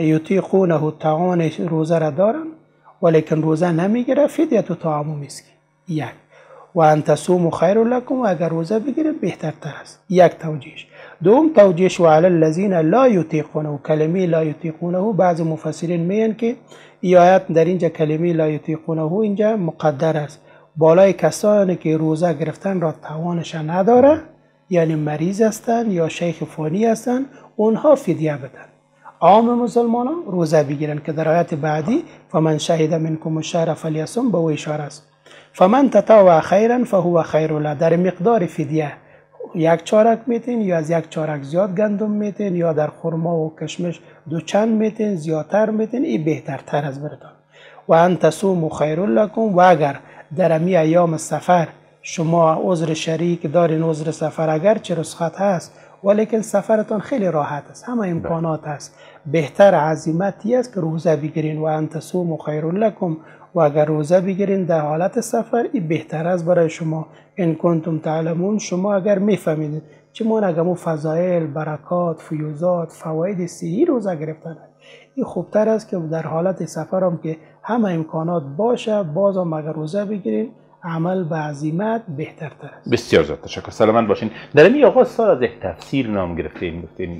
یطیقونه طعام روزه را دارن ولیکن روزه نمیگیره فدیه طعام مسکین. یک و ان تصوموا خیر لکم، اگر روزه بگیرید بهترتر است. یک توجیهش. دوم توجیهش و علی الذین لا یطیقونه، کلمه لا یطیقونه بعضی مفسرین میگن که این آیت در اینجا کلمه لا یطیقونه اینجا مقدر است، بالای کسانی که روزه گرفتن را توانش نداره، یعنی مریض هستن یا شیخ فانی هستن، اونها فدیه بدن. عام مسلمانان روزه بگیرن که در آیت بعدی فمن شهد منکم الشهر فلیصم به اشاره است. فمن تطوع خیرا فهو خیر له، در مقدار فدیه یک چارک میتین یا از یک چارک زیاد گندم میتین یا در خرما و کشمش دو چند میتین، زیادتر میتین، این بهترتر از برتان. و ان تصوموا خیر لکم، و اگر در امی ایام سفر شما عذر شریک دارین، عذر سفر اگر چه رخصت هست ولیکن سفرتان خیلی راحت است، همه امکانات هست، بهتر عزیمتی است که روزه بگیرین. و ان تصوموا خیر لکم، و اگر روزه بگیرین در حالت سفر این بهتر است برای شما. ان کنتم تعلمون، شما اگر میفهمید چون اگر مو فضایل، برکات، فیوزات، فواید صحی روزه گرفتن، این خوبتر است که در حالت سفر هم که همه امکانات باشه بازم اگر روزه بگیرین عمل به عزیمت بهترتر است.
بسیار زیاد تشکر، سلامت باشین. در این آغاز سال از یک تفسیر نام گرفتین، گفتین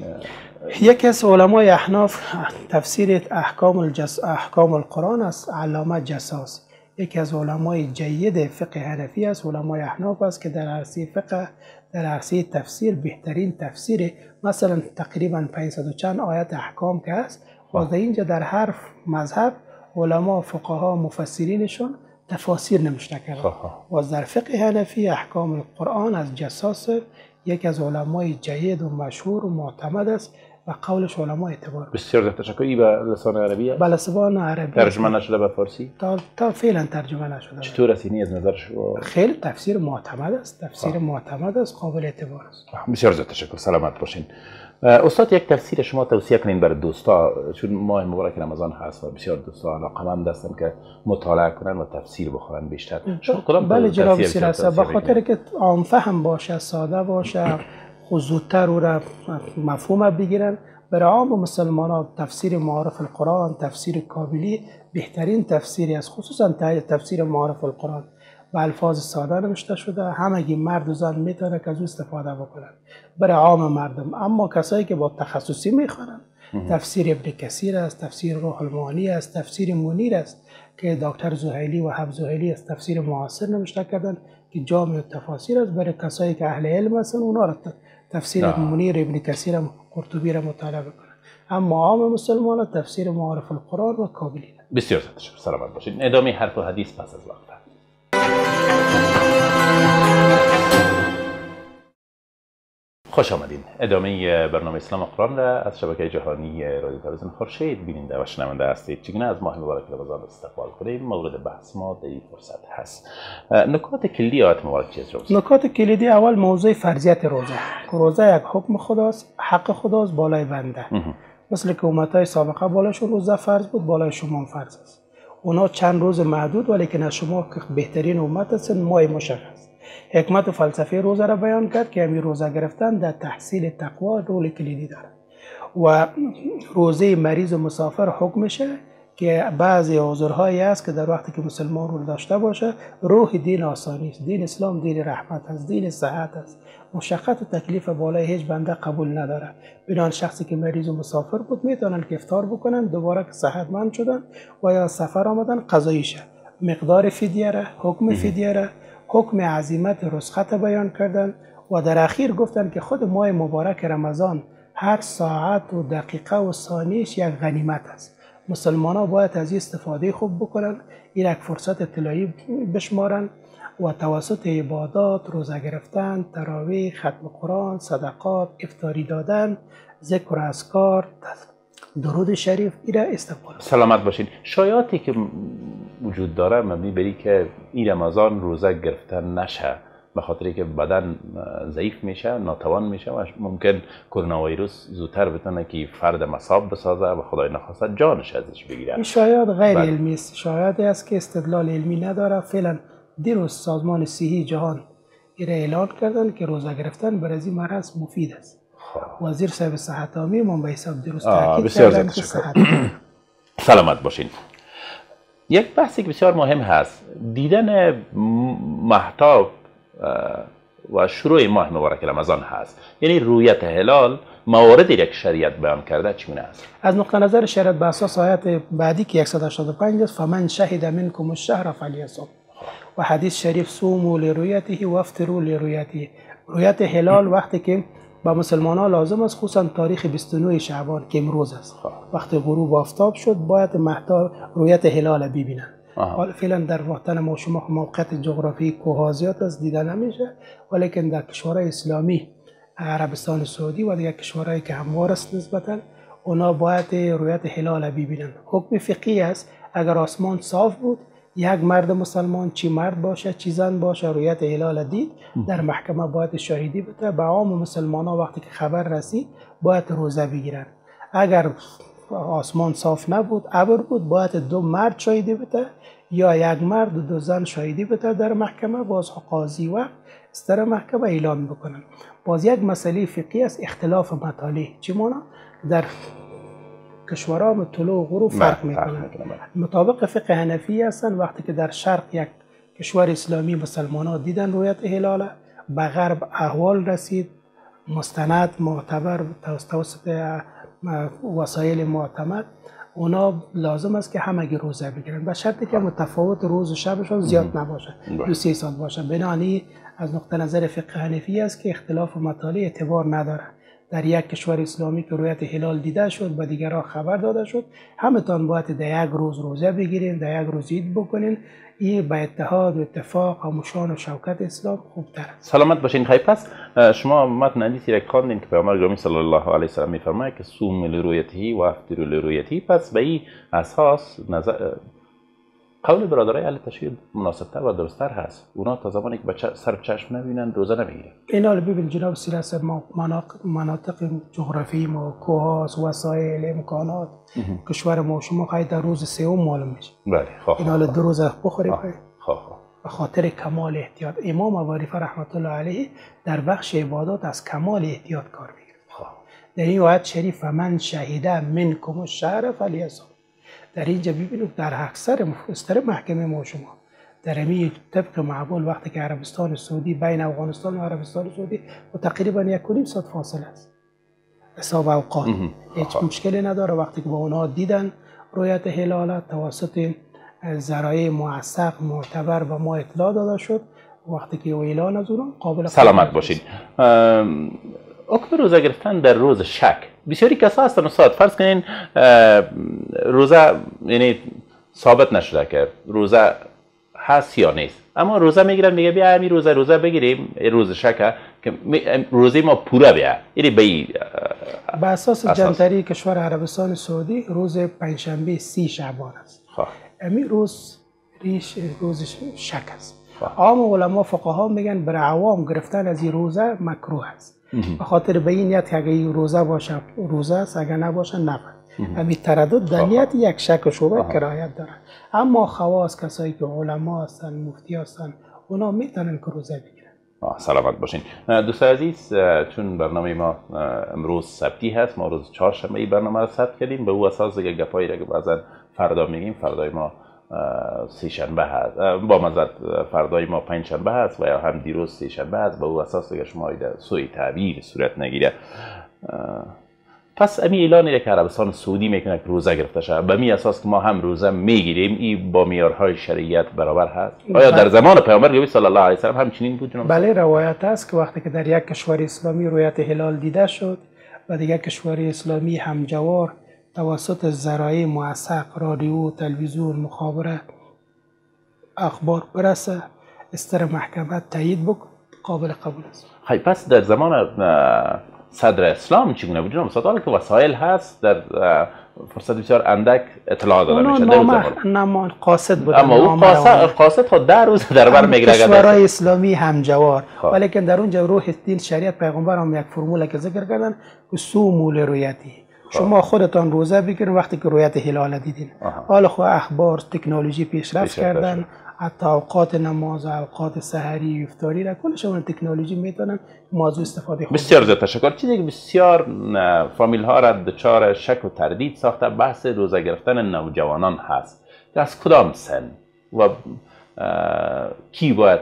یکی از علمای احناف تفسیر احکام الجس احکام القرآن است، علامه جساس. یکی از علمای جید فقه حنفی است، علمای احناف است که در عرصه فقه، در عرصه تفسیر بهترین تفسیر، مثلا تقریبا پانصد و چند آیت احکام که است و در اینجا در هر مذهب علما فقها مفسرینشون تفاسیر نوشته کردن. و در فقه حنفی احکام القرآن از جساس یکی از علمای جید و مشهور و معتمد است و قولش علما اعتبار.
بسیار زیاد تشکر. این به لسان عربی است؟
به لسان عربی.
ترجمه نشده به فارسی؟
تا تا فعلا ترجمه نشده.
چطور است این از نظر شما؟
خیلی تفسیر معتمد است، تفسیر آه. معتمد است، قابل اعتبار است.
بسیار زیاد تشکر، سلامت باشین. استاد یک تفسیر شما توصیه کنین برای دوستا، چون ماه مبارک رمضان هست و بسیار دوستا علاقه‌مند هستن که مطالعه کنن و تفسیر بخورن بیشتر. شما کدام
بله جناب سیرسه، به خاطر که عام فهم باشه، ساده باشه، زودتر او را مفهوم بگیرن. برای عام مسلمانان تفسیر معارف القرآن، تفسیر کابلی بهترین تفسیری است، خصوصا تفسیر معارف القرآن با الفاظ ساده نوشته شده، همگی مرد و زن میتونه که از او استفاده بکنن برای عام مردم. اما کسایی که با تخصصی میخوانن تفسیر ابن کثیر است، تفسیر روح المعانی است، تفسیر منیر است که دکتر زهیلی و حب زهیلی است، تفسیر معاصر نوشته کردن که جامع التفاسیر است. برای کسایی که اهل علم هستن اونا را تفسیر منیر ابن کثیر قرطبی را مطالعه بکنن. اما عام مسلمانان تفسیر معارف القرآن و کابلی.
بسیار تشکر، سلامت باشید. ادامه حرف و حدیث پس از وقت. خوش آمدین. ادامه برنامه اسلام و قرآن را از شبکه جهانی رادیو تلویزیون خورشید بیننده و شنونده هستید. چگونه از ماه مبارک رمضان استقبال کنیم مورد بحث ما در این فرصت هست. نکات کلیدی آیات مبارک چیست روز؟
نکات کلیدی اول موضوع فرضیت روزه. روزه یک حکم خداست، حق خداست بالای بنده. مثل که امتهای سابقه بالایشون روزه فرض بود، بالای شما فرض است. اونا چند روز محدود ولیکن از شما که بهترین امت هستند ماه مشخص. حکمت و فلسفه روزه را بیان کرد که همین روزه گرفتن در تحصیل تقوا رول کلیدی داره. و روزه مریض و مسافر حکمشه که بعضی عذرهایی است که در وقتی که مسلمان رو داشته باشه، روح دین آسانی است. دین اسلام دین رحمت است، دین صحت است. مشقت و تکلیف بالای هیچ بنده قبول نداره. بنابراین شخصی که مریض و مسافر بود میتونن که افطار بکنن، دوباره که صحتمند شدن و یا سفر آمدن قضاییشه. مقدار فدیه را، حکم فدیه را، حکم عزیمت رسخت بیان کردن و در اخیر گفتن که خود ماه مبارک رمضان هر ساعت و دقیقه و ثانیش یک غنیمت است. مسلمان ها باید از این استفاده خوب بکنن، این یک فرصت طلایی بشمارن و توسط عبادات، روزه گرفتن، تراویح، ختم قرآن، صدقات، افطاری دادن، ذکر و اذکار، درود شریف ایره استقبال.
سلامت باشین. شایعاتی که وجود داره مبنی بری که این رمضان روزه گرفتن نشه به خاطر که بدن ضعیف میشه، ناتوان میشه و ممکن کرونا ویروس زودتر بتونه که فرد مصاب بسازه و خدای نخواسته جانش ازش بگیره.
این شایعات غیر علمی است. شایعاتی است که استدلال علمی نداره. فعلا دیروز سازمان صحی جهان ایره اعلان کردن که روزه گرفتن برای این مرض مفید است. وزیر صاحب صحت عامی منبع حساب دیروز تاکید کردن که صحت
سلامت باشین. یک بحثی که بسیار مهم هست، دیدن مهتاب و شروع ماه مبارک رمضان هست. یعنی رویت هلال موارد یک شریعت بیان کرده چگونه است؟
از نقطه نظر شریعت به اساس آیت بعدی که صد و هشتاد و پنج است، فمن شهد منکم الشهر فلیصم، و حدیث شریف صوموا لرؤیته و افطروا لرؤیته. رویت هلال وقتی که با مسلمان ها لازم است، خصوصا تاریخ بیست و نه شعبان که امروز است، وقتی غروب آفتاب شد باید مهتاب رویت هلال ببینن. حالا فعلا در وطن ما شما موقعیت جغرافی کوه زیاد است، دیده نمیشه، ولیکن در کشورهای اسلامی عربستان سعودی و دیگر کشورهایی که هموار است نسبتا، اونا باید رویت هلال ببینن. حکم فقهی است، اگر آسمان صاف بود، یک مرد مسلمان، چی مرد باشه چی زن باشه، رویت هلال دید، در محکمه باید شاهدی بده. به عام مسلمان ها وقتی که خبر رسید باید روزه بگیرن. اگر آسمان صاف نبود، ابر بود، باید دو مرد شاهدی بده یا یک مرد و دو زن شاهدی بده در محکمه. باز قاضی و استر محکمه اعلان بکنن. باز یک مسئله فقهی است، اختلاف مطالع. چی مانا؟ در کشورها به طلوع و غروب فرق میکنن. مطابق فقه حنفی هستن، وقتی که در شرق یک کشور اسلامی مسلمان ها دیدن رویت هلال، به غرب احوال رسید، مستند معتبر توسط وسایل معتمد، اونا لازم است که همگی روزه بگیرن، به شرطی که متفاوت روز و شبشون زیاد نباشه، دو سه ساعت باشه. بنابراین از نقطه نظر فقه حنفی است که اختلاف مطالع اعتبار نداره. در یک کشور اسلامی که رویت هلال دیده شد، به دیگران خبر داده شد، همتون باید در یک روز روزه بگیرین، در یک روز عید بکنین. این به اتحاد و اتفاق و مشان و شوکت اسلام خوبتر است.
سلامت باشین. خیلی پس شما متن حدیثی را خواندین که پیامبر گرامی صلی الله علیه و سلم میفرماید که صوم لرؤیته و افطر لرؤیته. پس به این اساس نظر قول برادرای اهل تشیع مناسبتر و درستتر هست. اونا تا زمانی که بچه سر چشم نبینن روزه نمیگیرن.
اینا رو ببین جناب سیرس، ما مناطق جغرافی ما، کوهاست، وسایل، امکانات، کشور ما شما خواهید در روز سوم معلوم میشه.
بله. خواه
اینا رو دو روز بخوریم.
خواه
به خاطر کمال احتیاط. امام ابوحنیفه رحمت الله علیه در بخش عبادات از کمال احتیاط کار میگیره. در این آیت شریف من شهید منکم الشهر فلیصم، در اینجا ببینید در اکثر مفسر محکمه ما شما در همین طبق معمول وقتی که عربستان سعودی بین افغانستان و عربستان سعودی و تقریبا یک و نیم ساعت فاصله است، حساب اوقات هیچ مشکلی نداره. وقتی که با اونها دیدن رویت هلال توسط ذرایع موثق معتبر و ما اطلاع داده شد، وقتی که اعلان از اون قابل
سلامت باشید. حکم روزه گرفتن در روز شک. بسیاری کسا هستن استاد، فرض کنین روزه یعنی ثابت نشده که روزه هست یا نیست، اما روزه میگیرن میگه بیا همین روزه روزه بگیریم، روز شکه که روزه ما پوره بیا. یعنی به
به اساس جنتری کشور عربستان سعودی روز پنجشنبه سی شعبان است. همین روز ریش روز شک است. عام علما فقها میگن برای عوام گرفتن از این روزه مکروه است. به خاطر به این نیت که اگه این روزه باشه روزه است، اگر نباشه نه. همین تردد در نیت یک شک و شبهه کرایت داره. اما خواص کسایی که علما هستن، مفتی هستن، اونا میتونن که روزه بگیرن.
سلامت باشین. دوستان عزیز، چون برنامه ما امروز سبتی هست، ما روز چهارشنبه برنامه را ثبت کردیم، به او اساس دیگه گپایی را که بعضا فردا میگیم، فردای ما سه شنبه هست، با مزد فردای ما پنج شنبه هست و یا هم دیروز سه شنبه هست، به او اساس دیگه شما سوی تعبیر صورت نگیره. پس امی اعلانی که عربستان سعودی میکنه که روزه گرفته شده، به می اساس که ما هم روزه میگیریم، این با معیارهای شریعت برابر هست؟ آیا در زمان پیامبر صلی الله علیه و سلم همچنین بود جناب؟
بله، روایت است که وقتی که در یک کشور اسلامی رویت هلال دیده شد و دیگر کشور اسلامی همجوار توسط ذرایع موثق، رادیو، تلویزیون، مخابره، اخبار برسه، استر محکمه تایید بک، قابل قبول است.
خیلی پس در زمان صدر اسلام چگونه بود جناب؟ حالا که وسایل هست، در فرصت بسیار اندک اطلاع داده میشه در زمان.
نه قاصد بود،
اما او قاصد قاصد خود در روز در بر میگیره
کشورهای اسلامی همجوار، ولی که در اونجا روح دین شریعت پیغمبر هم یک فرمول که ذکر کردن که سومول رویتی، شما خودتان روزه بگیرین وقتی که رویت هلال دیدین. حالا خو اخبار تکنولوژی پیشرفت کردن، حتی اوقات نماز، اوقات سحری، افطاری را کلش اون تکنولوژی میتونن موضوع استفاده کنن.
بسیار زیاد تشکر. چیزی که بسیار فامیل ها را دچار شک و تردید ساخته بحث روزه گرفتن نوجوانان هست. از کدام سن و کی باید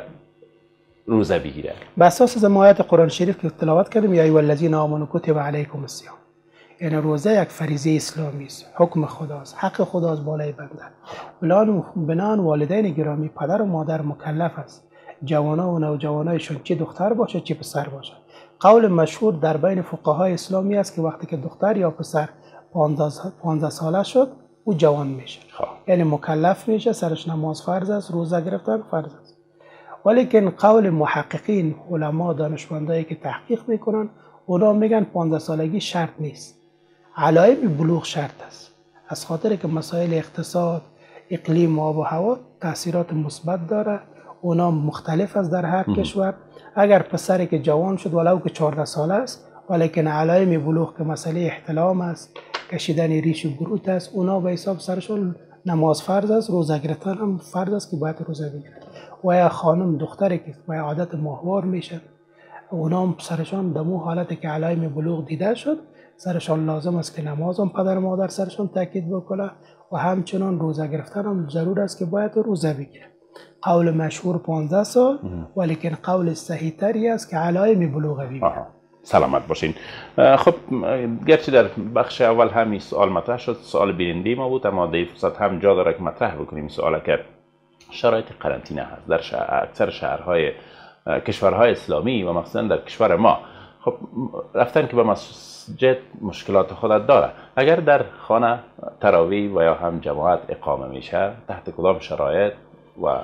روزه بگیره؟
بر اساس آیات قرآن شریف که تلاوت کردیم، یا ایها الذین آمنوا کتب علیکم الصیام، یعنی روزه یک فریضه اسلامی است، حکم خداست، حق خداست بالای بنده. بنان والدین گرامی، پدر و مادر مکلف است جوانا و نوجوانایشون چه دختر باشه چه پسر باشه. قول مشهور در بین فقهای اسلامی است که وقتی که دختر یا پسر پانزده ساله شد او جوان میشه، یعنی مکلف میشه، سرش نماز فرض است، روزه گرفتن فرض است. ولیکن قول محققین، علما، دانشمندایی که تحقیق میکنن، اونا میگن پانزده سالگی شرط نیست، علائم بلوغ شرط است، از خاطر که مسائل اقتصاد، اقلیم، آب و هوا تاثیرات مثبت داره، اونا مختلف است در هر کشور. اگر پسری که جوان شد ولو که چهارده ساله است، ولیکن علائم بلوغ که مسئله احتلام است، کشیدن ریش و گروت است، اونا به حساب سرشون نماز فرض است، روزه گرفتن هم فرض است که باید روزه بگیرن. و یا خانم دختری که به عادت ماهوار میشن، اونا هم سرشان دمو حالتی که علائم بلوغ دیده شد، سرشان لازم است که نماز هم پدر مادر سرشان تاکید بکنه و همچنان روزه گرفتن هم ضرور است که باید روزه بگیره. قول مشهور پانزده سال، ولیکن قول صحیح تری است که علائم بلوغ بگیره.
سلامت باشین. خب گرچه در بخش اول همین سوال مطرح شد، سوال بیننده ما بود، اما در فرصت هم جا داره که مطرح بکنیم سوالا که شرایط قرنطینه هست در شهر، اکثر شهرهای کشورهای اسلامی و مخصوصا در کشور ما. خب رفتن که به مسجد مشکلات خودت داره. اگر در خانه تراویح و یا هم جماعت اقامه میشه، تحت کدام شرایط و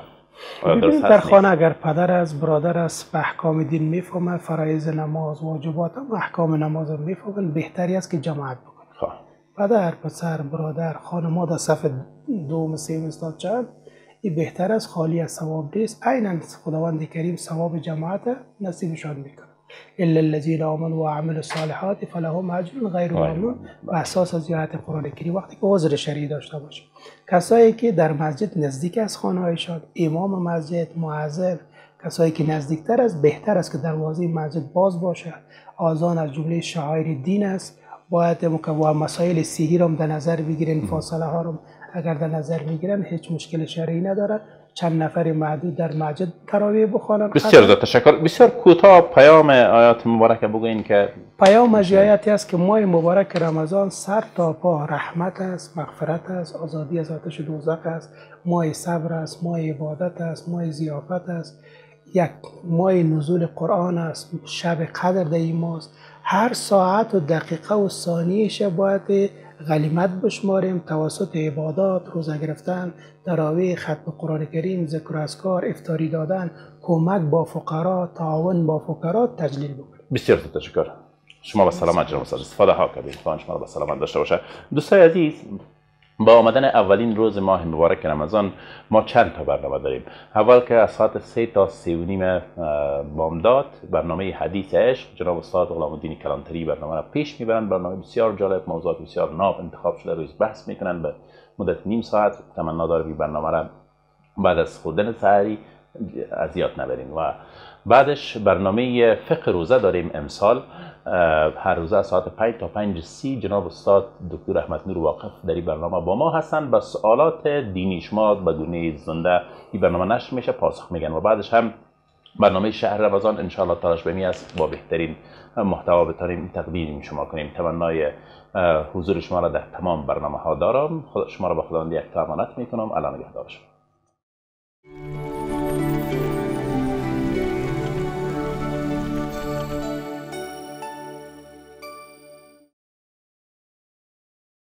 در خانه اگر پدر است، برادر است، به احکام دین میفهمه، فرایض نماز، واجبات و احکام نماز میفهمه، بهتری است که جماعت بکنه. پدر، پسر، برادر، خانواده در صف دوم، سوم، استاد چند، این بهتر است، خالی از ثواب نیست. عیناً خداوند کریم ثواب جماعت نصیبشان میکنه. الا الذين آمنوا وعملوا الصالحات فلهم اجر غیر ممنون، و اساس از آیات قرآن کریم وقتی که عذر شرعی داشته باشه. کسایی که در مسجد نزدیک از خانه‌هایشان، امام مسجد، مؤذن، کسایی که نزدیکتر است، بهتر است که دروازه مسجد باز باشه. آذان از جمله شعائر دین است، باید و مسائل صحی را در نظر بگیرن، فاصله ها را اگر در نظر میگیرن هیچ مشکل شرعی نداره. چند نفر معدود در مسجد تراویح بخوانن.
بسیار زیاد تشکر. بسیار کوتاه پیام آیات مبارکه بگوین که
پیام از آیاتی است که ماه مبارک رمضان سر تا پا رحمت است، مغفرت است، آزادی از آتش دوزخ است، ماه صبر است، ماه عبادت است، ماه ضیافت است، یک ماه نزول قرآن است، شب قدر در این ماه. هر ساعت و دقیقه و ثانیه‌اش باید غنیمت بشماریم توسط عبادات، روزه گرفتن، تراویح، ختم قرآن کریم، ذکر و اذکار، افطاری دادن، کمک با فقرا، تعاون با فقرا تجلیل بکنیم.
بسیار تشکر. شما با سلامت جناب استاد، استفاده ها کردید. خدا شما با سلامت داشته باشه. دوستان عزیز، با آمدن اولین روز ماه مبارک رمضان ما چند تا برنامه داریم. اول که از ساعت سه تا سه و نیم بامداد برنامه حدیث عشق، جناب استاد غلام الدین کلانتری برنامه را پیش میبرند. برنامه بسیار جالب، موضوعات بسیار ناب انتخاب شده روز بحث میکنند به مدت نیم ساعت. تمنا دارم این برنامه را بعد از خوردن سحری اذیت نبریم. و بعدش برنامه فقه روزه داریم امسال، هر روزه از ساعت پنج تا پنج و سی جناب استاد دکتر احمد نور واقف در این برنامه با ما هستند. با سوالات دینی شما به گونه زنده این برنامه نشر میشه، پاسخ میگن. و بعدش هم برنامه شهر رمضان ان شاء الله تلاش بمی است با بهترین محتوا بتونیم تقدیم شما کنیم. تمنای حضور شما را در تمام برنامه ها دارم. شما را به خداوند یک امانت میکنم. الله نگهدار شما.